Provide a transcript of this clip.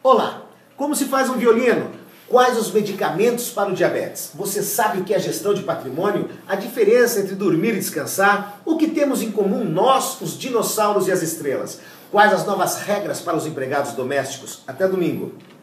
Olá, como se faz um violino? Quais os medicamentos para o diabetes? Você sabe o que é gestão de patrimônio? A diferença entre dormir e descansar? O que temos em comum nós, os dinossauros e as estrelas? Quais as novas regras para os empregados domésticos? Até domingo.